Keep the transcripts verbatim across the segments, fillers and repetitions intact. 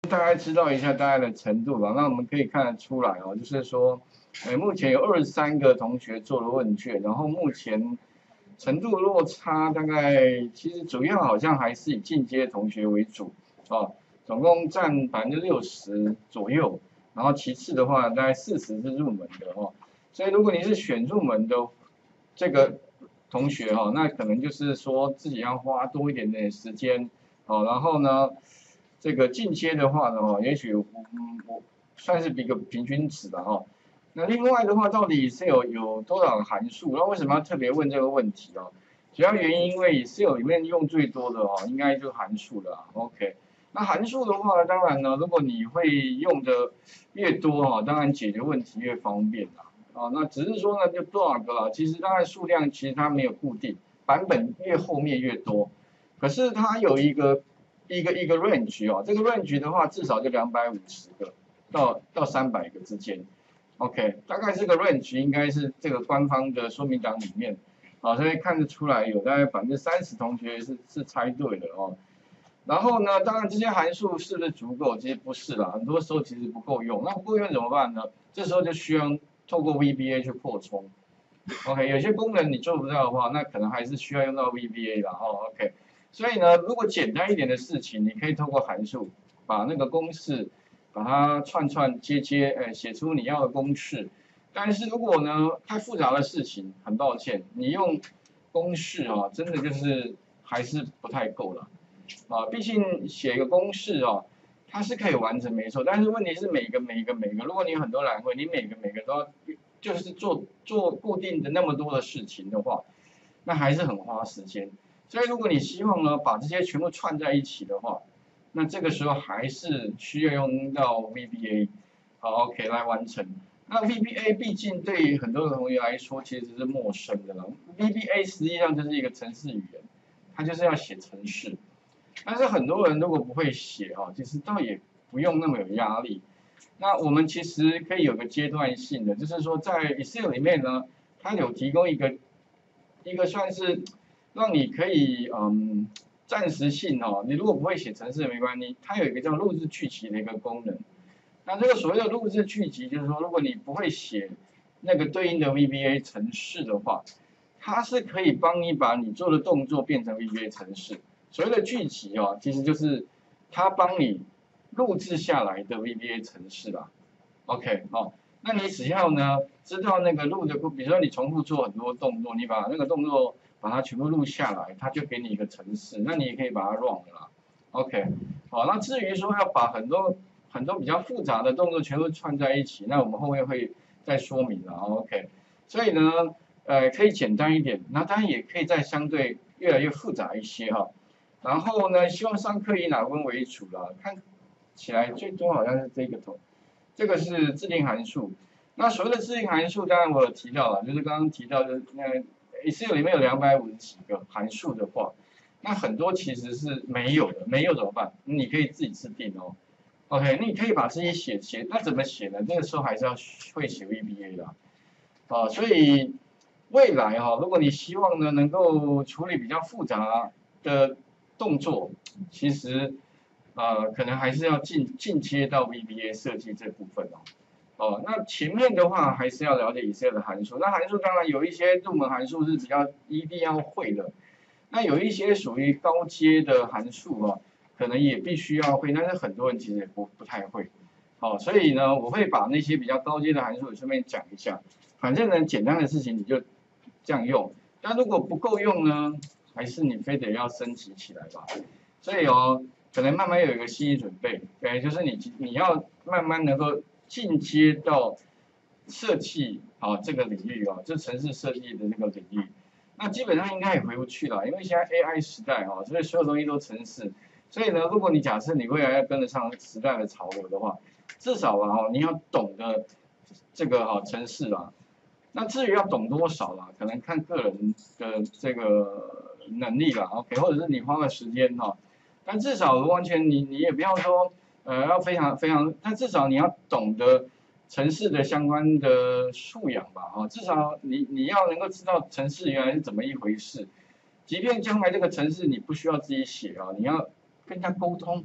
大概知道一下大概的程度吧。那我们可以看得出来哦，就是说，呃，目前有二十三个同学做了问卷，然后目前程度落差大概其实主要好像还是以进阶同学为主哦，总共占百分之六十左右。然后其次的话，大概四十是入门的哦。所以如果你是选入门的这个同学哈、哦，那可能就是说自己要花多一点点时间哦，然后呢。这个进阶的话呢，哦，也许嗯我算是比个平均值的哈。那另外的话，到底是有有多少函数？那为什么要特别问这个问题哦？主要原因因为 Excel 里面用最多的哦，应该就函数了。OK，那函数的话，当然呢，如果你会用的越多哈，当然解决问题越方便啦。啊，那只是说呢，就多少个啦？其实当然数量其实它没有固定，版本越后面越多。可是它有一个一个一个 range 哦，这个 range 的话至少就两百五十个到到三百个之间 ，OK， 大概这个 range 应该是这个官方的说明档里面，啊，所以看得出来有大概百分之三十同学是是猜对的哦。然后呢，当然这些函数是不是足够？其实不是啦，很多时候其实不够用。那不够用怎么办呢？这时候就需要透过 V B A 去扩充。OK， 有些功能你做不到的话，那可能还是需要用到 V B A 啦。哦，OK。所以呢，如果简单一点的事情，你可以透过函数把那个公式把它串串接接，哎，写出你要的公式。但是如果呢太复杂的事情，很抱歉，你用公式啊，真的就是还是不太够了啊。毕竟写一个公式啊，它是可以完成没错，但是问题是每个每个每个，如果你有很多栏位，你每个每个都要就是做做固定的那么多的事情的话，那还是很花时间。所以如果你希望呢把这些全部串在一起的话，那这个时候还是需要用到 V B A， 好 OK 来完成。那 V B A 毕竟对于很多的同学来说其实是陌生的了。V B A 实际上就是一个程式语言，它就是要写程式。但是很多人如果不会写哈，其实倒也不用那么有压力。那我们其实可以有个阶段性的，就是说在 Excel 里面呢，它有提供一个一个算是让你可以嗯暂时性哦，你如果不会写程式也没关系，它有一个叫录制剧集的一个功能。那这个所谓的录制剧集，就是说如果你不会写那个对应的 V B A 程式的话，它是可以帮你把你做的动作变成 V B A 程式。所谓的剧集哦，其实就是它帮你录制下来的 V B A 程式啦。OK， 哦，那你只要呢知道那个录的，比如说你重复做很多动作，你把那个动作把它全部录下来，它就给你一个程式，那你也可以把它 run 的啦。OK， 好，那至于说要把很多很多比较复杂的动作全部串在一起，那我们后面会再说明了。OK， 所以呢，呃，可以简单一点，那当然也可以再相对越来越复杂一些哈。然后呢，希望上课以哪分为主啦？看起来最多好像是这个头，这个是自定函数。那所谓的自定函数，当然我有提到了，就是刚刚提到的那 Excel 里面有两百五十几个函数的话，那很多其实是没有的，没有怎么办？你可以自己制定哦。OK，你可以把自己写写，那怎么写呢？那个时候还是要会写 V B A 的啊。所以未来哈、哦，如果你希望呢能够处理比较复杂的动作，其实呃可能还是要进进阶到 V B A 设计这部分哦。哦，那前面的话还是要了解 Excel 的函数。那函数当然有一些入门函数是比较一定要会的，那有一些属于高阶的函数哦，可能也必须要会，但是很多人其实也不不太会。哦，所以呢，我会把那些比较高阶的函数也顺便讲一下。反正呢，简单的事情你就这样用。但如果不够用呢，还是你非得要升级起来吧。所以哦，可能慢慢有一个心理准备，对，就是你你要慢慢能够进阶到设计啊这个领域啊，就城市设计的这个领域。那基本上应该也回不去了，因为现在 A I 时代哈，所以所有东西都程式。所以呢，如果你假设你未来要跟得上时代的潮流的话，至少啊哈，你要懂得这个哈程式啊。那至于要懂多少啦，可能看个人的这个能力啦，OK， 或者是你花的时间哈。但至少完全你你也不要说呃要非常非常，但至少你要懂得城市的相关的素养吧，啊，至少你你要能够知道城市原来是怎么一回事。即便将来这个城市你不需要自己写啊，你要跟他沟通，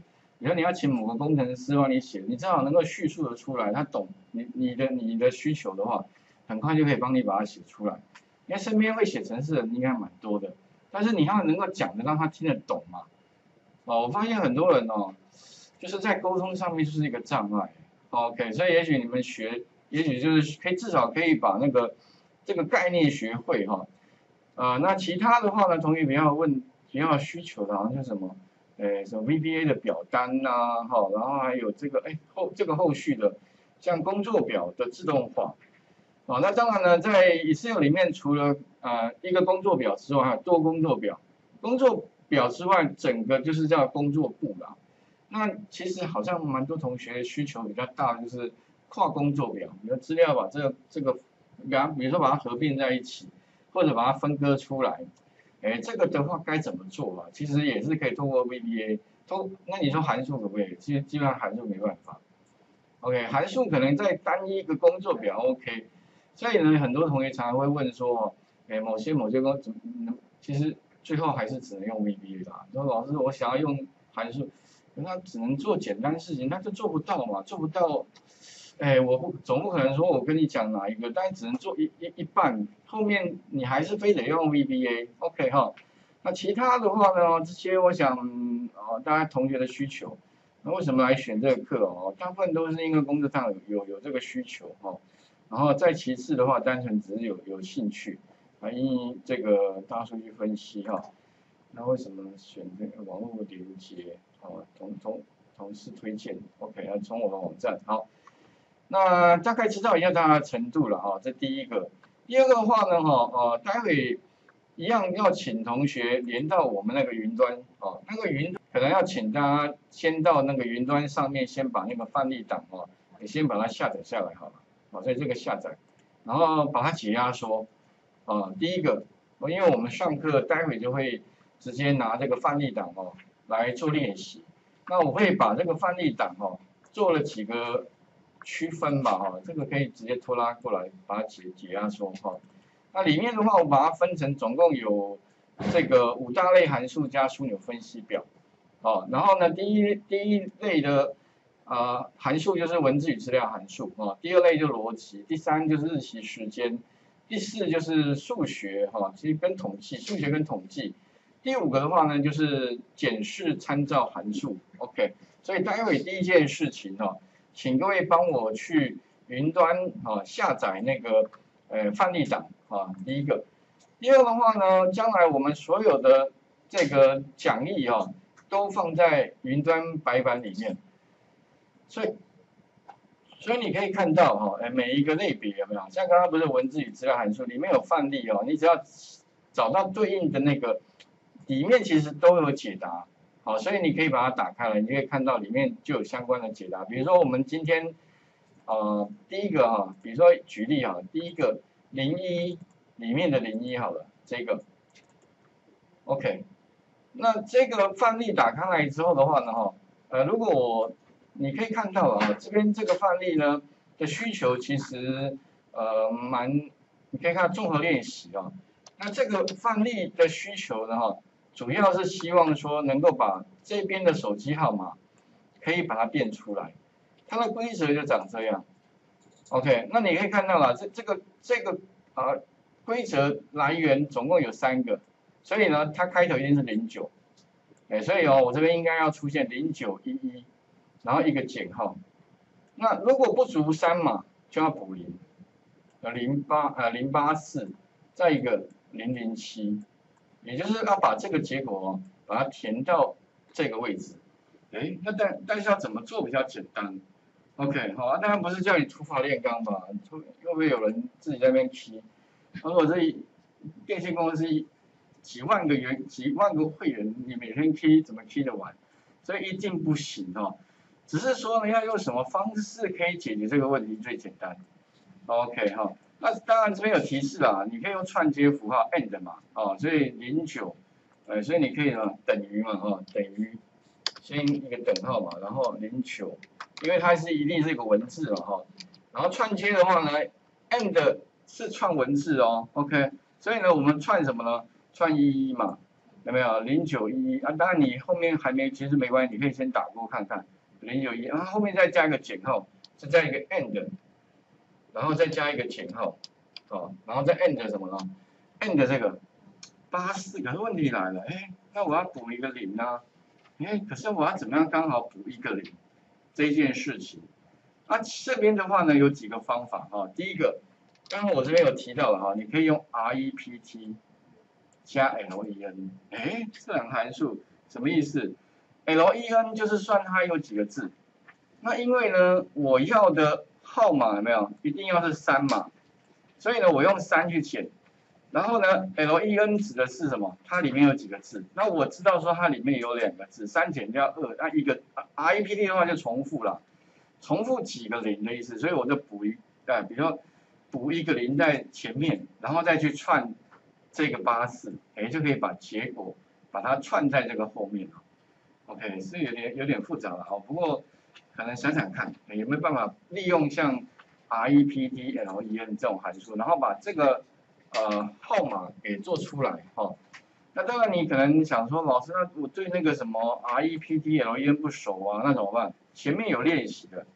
比如你要请某个工程师帮你写，你至少能够叙述的出来，他懂你你的你的需求的话，很快就可以帮你把它写出来。因为身边会写程式的人应该蛮多的，但是你要能够讲的让他听得懂嘛。哦，我发现很多人哦，就是在沟通上面就是一个障碍。OK， 所以也许你们学，也许就是可以至少可以把那个这个概念学会哈。啊、呃，那其他的话呢，同学比较问比较需求的，好像是什么？诶，什么 V B A 的表单呐、啊，哈，然后还有这个，哎，后这个后续的，像工作表的自动化，好，那当然呢，在 Excel 里面除了呃一个工作表之外，还有多工作表，工作表之外，整个就是叫工作簿啦。那其实好像蛮多同学需求比较大，就是跨工作表，你的资料把这个这个，比方比如说把它合并在一起，或者把它分割出来。哎，这个的话该怎么做啊？其实也是可以通过 V B A，通那你说函数可不可以？其实基本上函数没办法。OK， 函数可能在单一个工作表 OK， 所以呢，很多同学常常会问说，哎，某些某些工怎么，其实最后还是只能用 V B A 啦。说老师，我想要用函数，那只能做简单事情，那就做不到嘛，做不到。哎，我不总不可能说我跟你讲哪一个，但只能做一一一半，后面你还是非得用 V B A，OK 哈。那其他的话呢，这些我想啊，大家同学的需求，那为什么来选这个课哦？大部分都是因为工作上有有有这个需求哈，然后再其次的话，单纯只是有有兴趣啊，因这个大数据分析哈。那为什么选这个网络连接？哦，同同同事推荐 ，OK， 要从我的网站好。那大概知道一下它的程度了哈，这第一个。第二个的话呢，哈，呃，待会一样要请同学连到我们那个云端，哦，那个云可能要请大家先到那个云端上面，先把那个范例档哦，你先把它下载下来好了，好，所以这个下载，然后把它解压缩，啊，第一个，因为我们上课待会就会直接拿这个范例档哦来做练习，那我会把这个范例档哦做了几个。区分吧，哈，这个可以直接拖拉过来，把它解解压缩哈。那里面的话，我把它分成总共有这个五大类函数加枢纽分析表，哦，然后呢，第一第一类的呃函数就是文字与资料函数啊，第二类就是逻辑，第三就是日期时间，第四就是数学哈，其实跟统计，数学跟统计，第五个的话呢就是检视参照函数 ，OK， 所以待会第一件事情哈。请各位帮我去云端啊下载那个呃范例档啊，第一个。第二的话呢，将来我们所有的这个讲义啊，都放在云端白板里面。所以，所以你可以看到哈，哎每一个类别有没有？像刚刚不是文字与资料函数里面有范例哦，你只要找到对应的那个，里面其实都有解答。好，所以你可以把它打开来，你可以看到里面就有相关的解答。比如说我们今天，呃，第一个哈，比如说举例哈，第一个零一里面的零一好了，这个 ，OK， 那这个范例打开来之后的话呢，哈，呃，如果我你可以看到啊，这边这个范例呢的需求其实呃蛮，你可以看综合练习啊，那这个范例的需求呢，哈。主要是希望说能够把这边的手机号码可以把它变出来，它的规则就长这样。OK， 那你可以看到了，这这个这个啊规则来源总共有三个，所以呢它开头一定是零九，哎，所以哦我这边应该要出现零九一一，然后一个减号。那如果不足三码就要补零，呃零八呃零八四，再一个零零七。也就是要把这个结果哦，把它填到这个位置。哎，那但但是要怎么做比较简单 ？OK， 好啊，当然不是叫你土法炼钢吧？会不会有人自己在那边 key？ 而我这电信公司几万个员、几万个会员，你每天 key 怎么 key 得完？所以一定不行哦。只是说呢，要用什么方式可以解决这个问题最简单 ？OK 哈。那当然这边有提示啦，你可以用串接符号 and 嘛，哦，所以零九，呃，所以你可以呢等于嘛，哦，等于先一个等号嘛，然后零九，因为它是一定是一个文字嘛，哈，然后串接的话呢 ，and 是串文字哦 ，OK， 所以呢我们串什么呢？串一一嘛， 有没有零九一一啊？当然你后面还没，其实没关系，你可以先打过看看零九一，然后后面再加一个减号，再加一个 and， 然后再加一个减号，哦，然后再 and 什么呢 ？and 这个八四，可是问题来了，哎，那我要补一个零啊，哎，可是我要怎么样刚好补一个零这一件事情？啊，这边的话呢有几个方法哈、哦，第一个，刚刚我这边有提到了哈，你可以用 rept 加 len， 哎，这两个函数什么意思 ？len 就是算它有几个字，那因为呢我要的号码有没有一定要是三嘛，所以呢我用三去减，然后呢 len 指的是什么？它里面有几个字？那我知道说它里面有两个字，三减掉二，那一个 rept 的话就重复了。重复几个零的意思，所以我就补一，哎，比如说补一个零在前面，然后再去串这个八四，哎，就可以把结果把它串在这个后面了。OK， 是有点有点复杂了哈，不过可能想想看有没有办法利用像 rept、len 这种函数，然后把这个呃号码给做出来哈。那当然，你可能想说，老师，那我对那个什么 rept、len 不熟啊，那怎么办？前面有练习的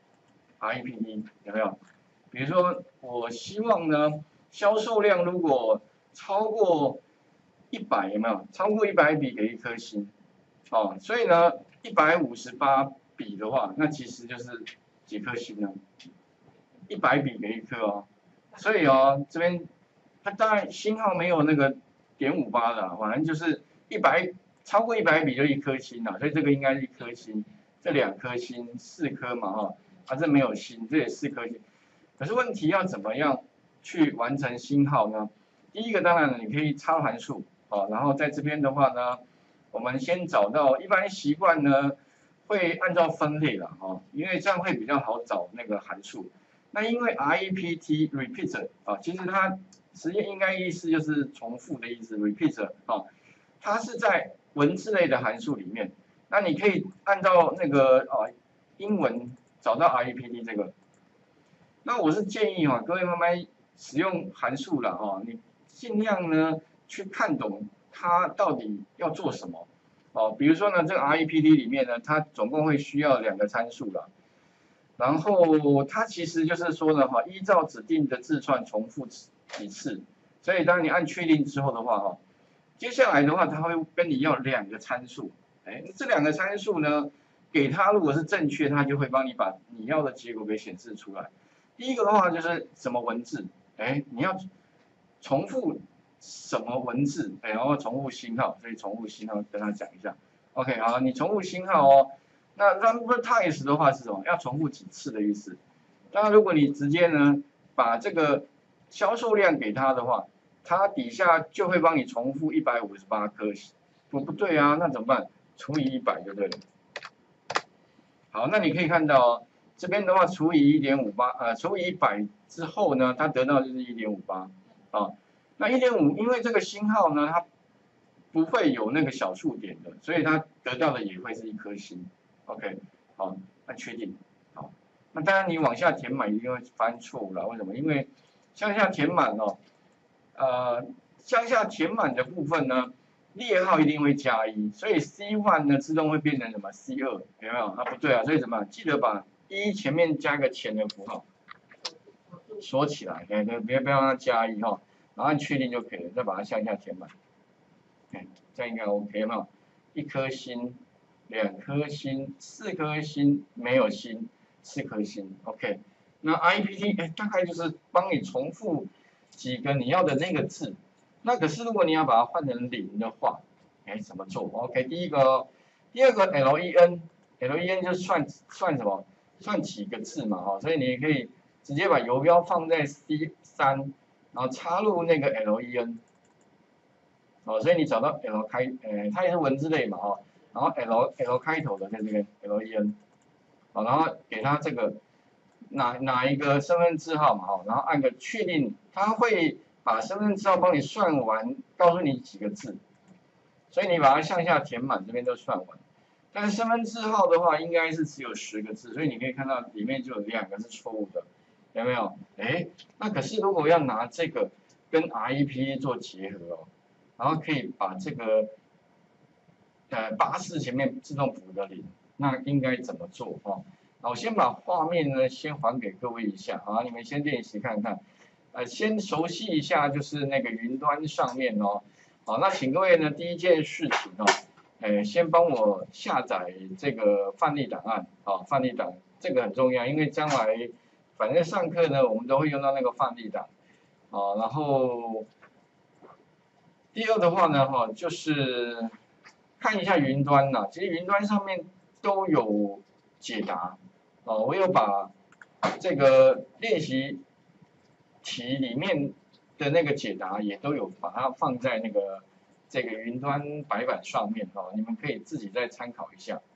rept 有没有？比如说，我希望呢，销售量如果超过一百，有没有？超过一百笔给一颗星，哦，所以呢，一百五十八笔的话，那其实就是几颗星呢？一百笔给一颗哦，所以哦，这边它当然星号没有那个点五八的，反正就是一百超过一百笔就一颗星了，所以这个应该是一颗星，这两颗星四颗嘛哈，啊这没有星，这也四颗星，可是问题要怎么样去完成星号呢？第一个当然了，你可以插函数，哦，然后在这边的话呢，我们先找到一般习惯呢会按照分类了哈，因为这样会比较好找那个函数。那因为 rept repeat 啊，其实它实际应该意思就是重复的意思 repeat 啊，它是在文字类的函数里面。那你可以按照那个啊英文找到 rept 这个。那我是建议哈、啊，各位慢慢使用函数了哈、啊，你尽量呢去看懂它到底要做什么。哦、啊，比如说呢，这个 rept 里面呢，它总共会需要两个参数了。然后它其实就是说呢，哈，依照指定的字串重复几次，所以当你按确定之后的话，哈，接下来的话，它会跟你要两个参数，哎，这两个参数呢，给它如果是正确，它就会帮你把你要的结果给显示出来。第一个的话就是什么文字，哎，你要重复什么文字，哎，然后重复星号，所以重复星号跟他讲一下。OK， 好，你重复星号哦。那 number times 的话是什么？要重复几次的意思。当然，如果你直接呢把这个销售量给他的话，它底下就会帮你重复一百五十八颗。不不对啊，那怎么办？除以一百就对了。好，那你可以看到、哦、这边的话除以一点五八，呃，除以一百之后呢，它得到就是一点五八啊。那一点五，因为这个星号呢，它不会有那个小数点的，所以它得到的也会是一颗星。OK， 好，那确定，好，那当然你往下填满一定会发现错误了，为什么？因为向下填满哦，呃，向下填满的部分呢，列号一定会加一，所以 C 一 呢自动会变成什么 C 二，有没有？啊不对啊，所以怎么？记得把一前面加个前的符号，锁起来，对对，别不要让它加一哈，然后按确定就可以了，再把它向下填满，哎，这样应该 OK 有没有？一颗星。两颗星，四颗星，没有星，四颗星 ，OK。那 rept 哎，大概就是帮你重复几个你要的那个字。那可是如果你要把它换成零的话，哎，怎么做 ？OK， 第一个，第二个 len，len 就算算什么？算几个字嘛，哈，所以你可以直接把游标放在 C 三，然后插入那个 len， 哦，所以你找到 L 开，呃，它也是文字类嘛，哈。然后 L L 开头的在这边 len， 好，然后给他这个哪哪一个身份证号码，哈，然后按个确定，他会把身份证号帮你算完，告诉你几个字，所以你把它向下填满，这边都算完。但是身份证号的话，应该是只有十个字，所以你可以看到里面就有两个是错误的，有没有？哎，那可是如果要拿这个跟 rept 做结合哦，然后可以把这个呃八四前面自动补个零，那应该怎么做哈？好，我先把画面呢先还给各位一下啊，你们先练习看看，呃，先熟悉一下就是那个云端上面哦。好，那请各位呢第一件事情哦，呃，先帮我下载这个范例档案啊，范例档这个很重要，因为将来反正上课呢我们都会用到那个范例档啊，然后。第二的话呢，哈，就是看一下云端呐，其实云端上面都有解答，哦，我有把这个练习题里面的那个解答也都有把它放在那个这个云端白板上面哦，你们可以自己再参考一下。